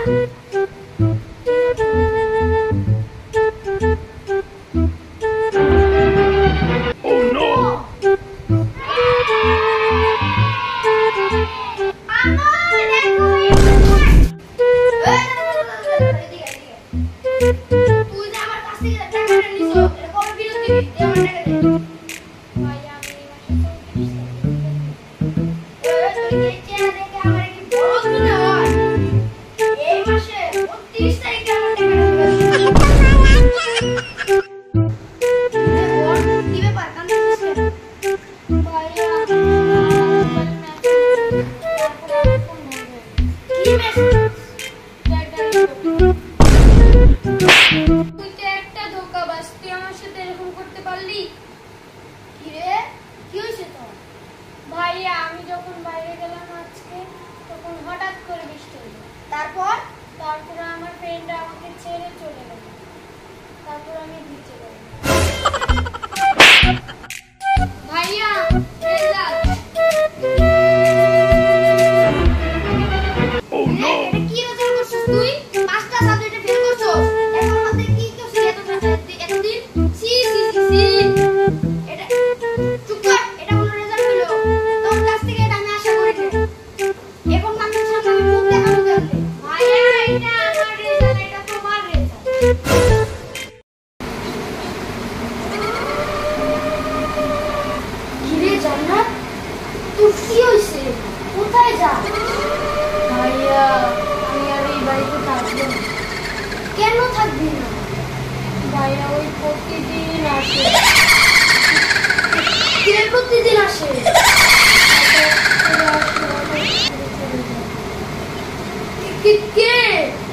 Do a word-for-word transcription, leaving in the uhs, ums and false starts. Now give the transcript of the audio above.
ভাইয়া আমি যখন বাইরে গেলাম আজকে তখন হঠাৎ করে বৃষ্টি হলো। তারপর তারপরে আমার ফ্রেন্ড আমাকে ছেড়ে চলে গেল। তারপর আমি ভিজে গেলাম। ভাইয়া রেজাল্ট ও নো এটা কি রেজাল্ট করছিস তুই? পাঁচটা সাবজেক্টে ফেল করছস। এখন আমাদের কি করছিস এত এতদিন? সি সি সি এটা চুপ কর। এটা কোন রেজাল্ট হলো? তোর কাছ থেকে এটা আমি আশা করি না। এখন মানুষের সামনে আমি মুখ দেখাবো কেমনে? ভাইয়া এটা আমার রেজাল্ট, এটা তোমার রেজাল্ট। কিরে জান্নাত তোর কি হইছে? কোথায় যা? ভাইয়া আমি আর এই বাড়িতে থাকবো না। কেন থাকবি না? ভাইয়া ওই প্রতিদিন আসে। কে প্রতিদিন আসে? কে কে